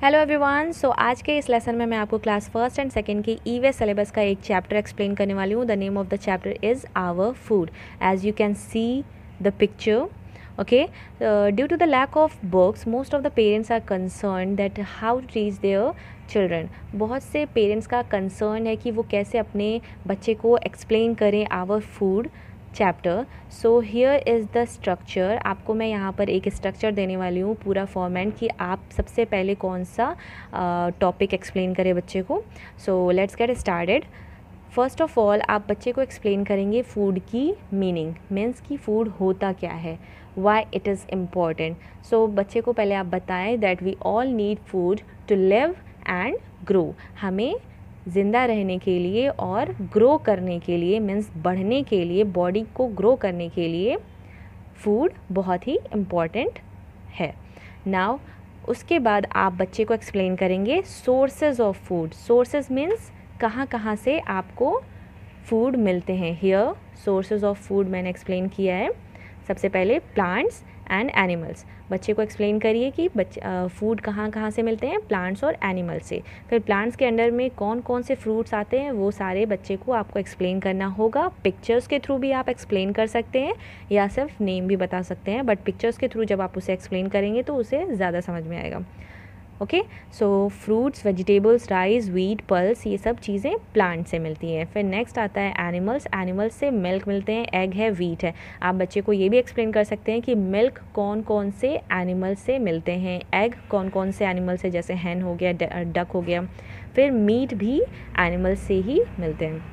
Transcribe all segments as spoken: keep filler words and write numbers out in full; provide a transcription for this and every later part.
Hello everyone. सो आज के इस लेसन में मैं आपको क्लास फर्स्ट एंड सेकंड की ईवीएस सिलेबस का एक चैप्टर एक्सप्लेन करने वाली हूँ। The name of the chapter is our food. As you can see the picture, okay, uh, due to the lack of books, most of the parents are concerned that how to teach their children. बहुत से parents का concern है कि वो कैसे अपने बच्चे को एक्सप्लेन करें our food chapter. So here is the structure. आपको मैं यहाँ पर एक स्ट्रक्चर देने वाली हूँ, पूरा फॉर्मेट, कि आप सबसे पहले कौन सा टॉपिक एक्सप्लेन करें बच्चे को। So let's get started. First of all आप बच्चे को एक्सप्लेन करेंगे फूड की मीनिंग, मीन्स कि फ़ूड होता क्या है, why it is important. So बच्चे को पहले आप बताएं that we all need food to live and grow. हमें ज़िंदा रहने के लिए और ग्रो करने के लिए, मीन्स बढ़ने के लिए, बॉडी को ग्रो करने के लिए फूड बहुत ही इम्पॉर्टेंट है। नाउ उसके बाद आप बच्चे को एक्सप्लेन करेंगे sources of food. Sources means कहाँ कहाँ से आपको फूड मिलते हैं। हियर सोर्सेज ऑफ फूड मैंने एक्सप्लेन किया है। सबसे पहले प्लांट्स एंड एनिमल्स। बच्चे को एक्सप्लेन करिए कि बच्चे फूड कहाँ कहाँ से मिलते हैं, प्लांट्स और एनिमल्स से। फिर प्लांट्स के अंडर में कौन कौन से फ्रूट्स आते हैं वो सारे बच्चे को आपको एक्सप्लेन करना होगा। पिक्चर्स के थ्रू भी आप एक्सप्लेन कर सकते हैं या सिर्फ नेम भी बता सकते हैं, बट पिक्चर्स के थ्रू जब आप उसे एक्सप्लेन करेंगे तो उसे ज़्यादा समझ में आएगा। Okay, so fruits, vegetables, rice, wheat, pulses, ये सब चीज़ें प्लांट से मिलती हैं। फिर नेक्स्ट आता है एनिमल्स। एनिमल्स से मिल्क मिलते हैं, एग है, व्हीट है। आप बच्चे को ये भी एक्सप्लेन कर सकते हैं कि मिल्क कौन कौन से एनिमल से मिलते हैं, एग कौन कौन से एनिमल से, जैसे हैन हो गया, डक हो गया। फिर मीट भी एनिमल से ही मिलते हैं।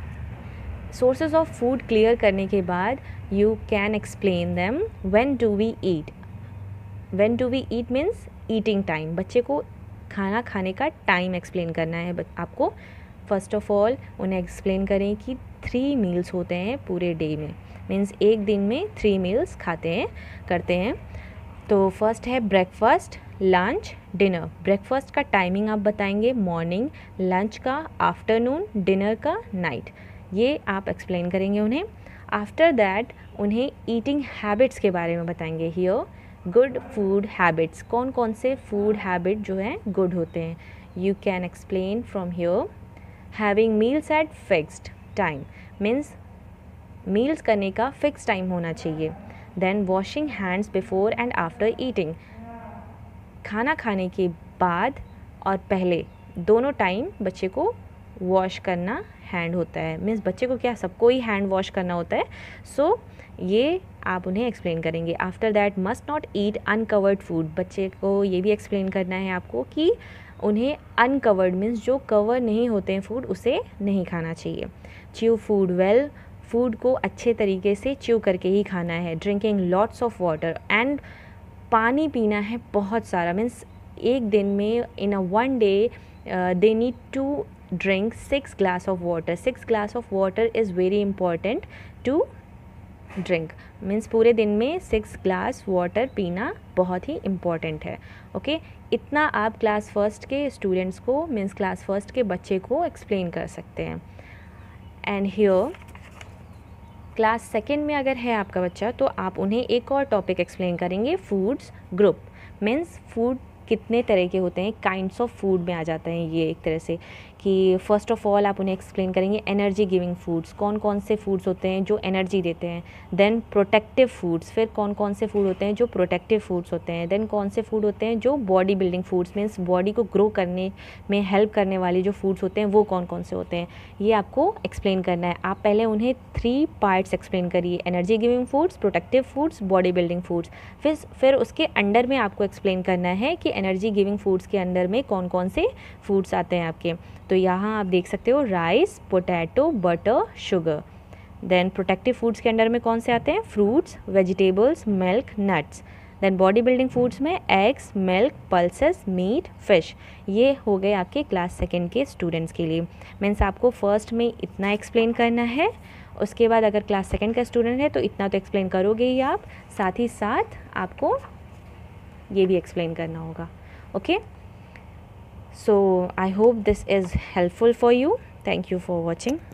सोर्सेज ऑफ फूड क्लियर करने के बाद you can explain them when do we eat. When do we eat means eating time. बच्चे को खाना खाने का टाइम एक्सप्लेन करना है आपको। फर्स्ट ऑफ ऑल उन्हें एक्सप्लेन करें कि थ्री मील्स होते हैं पूरे डे में, मीन्स एक दिन में थ्री मील्स खाते हैं करते हैं। तो फर्स्ट है ब्रेकफास्ट, लंच, डिनर। ब्रेकफास्ट का टाइमिंग आप बताएंगे मॉर्निंग, लंच का आफ्टरनून, डिनर का नाइट। ये आप एक्सप्लेन करेंगे उन्हें। आफ्टर दैट उन्हें ईटिंग हैबिट्स के बारे में बताएंगे। हियर गुड फूड हैबिट्स, कौन कौन से फूड हैबिट जो हैं गुड होते हैं, you can explain from here. Having meals at fixed time, means meals करने का फिक्स टाइम होना चाहिए। Then washing hands before and after eating, खाना खाने के बाद और पहले दोनों टाइम बच्चे को वॉश करना हैंड होता है। मीन्स बच्चे को क्या, सबको ही हैंड वॉश करना होता है। सो so, ये आप उन्हें एक्सप्लेन करेंगे। After that must not eat uncovered food. बच्चे को ये भी एक्सप्लेन करना है आपको कि उन्हें अनकवर्ड मीन्स जो कवर नहीं होते हैं फूड, उसे नहीं खाना चाहिए। च्यू फूड वेल, फूड को अच्छे तरीके से च्यू करके ही खाना है। Drinking lots of water, and पानी पीना है बहुत सारा। मीन्स एक दिन में in a one day they need to drink six glass of water. Six glass of water is very important to drink. Means पूरे दिन में सिक्स ग्लास वाटर पीना बहुत ही इम्पॉर्टेंट है। Okay okay? इतना आप क्लास फर्स्ट के स्टूडेंट्स को, मीन्स क्लास फर्स्ट के बच्चे को एक्सप्लेन कर सकते हैं। एंड हियर क्लास सेकेंड में अगर है आपका बच्चा तो आप उन्हें एक और टॉपिक एक्सप्लेन करेंगे, फूड्स ग्रुप। मीन्स फूड कितने तरह के होते हैं, काइंड्स ऑफ फूड में आ जाता है ये एक तरह से, कि फ़र्स्ट ऑफ ऑल आप उन्हें एक्सप्लेन करेंगे एनर्जी गिविंग फूड्स, कौन कौन से फूड्स होते हैं जो एनर्जी देते हैं। देन प्रोटेक्टिव फूड्स, फिर कौन कौन से फूड होते हैं जो प्रोटेक्टिव फूड्स होते हैं। देन कौन से फूड होते हैं जो body building foods, means body को ग्रो करने में हेल्प करने वाले जो फूड्स होते हैं वो कौन कौन से होते हैं, ये आपको एक्सप्लेन करना है। आप पहले उन्हें थ्री पार्ट्स एक्सप्लेन करिए, energy giving foods, protective foods, body building foods. फिर फिर उसके अंडर में आपको एक्सप्लेन करना है कि एनर्जी गिविंग फूड्स के अंडर में कौन कौन से फूड्स आते हैं आपके। तो यहाँ आप देख सकते हो rice, potato, butter, sugar. Then protective foods के अंडर में कौन से आते हैं, fruits, vegetables, milk, nuts. Then body building foods में eggs, milk, pulses, meat, fish. ये हो गए आपके क्लास सेकेंड के स्टूडेंट्स के लिए। मीन्स आपको फर्स्ट में इतना एक्सप्लेन करना है, उसके बाद अगर क्लास सेकेंड का स्टूडेंट है तो इतना तो एक्सप्लेन करोगे ही आप, साथ ही साथ आपको ये भी एक्सप्लेन करना होगा। Okay, so I hope this is helpful for you. Thank you for watching.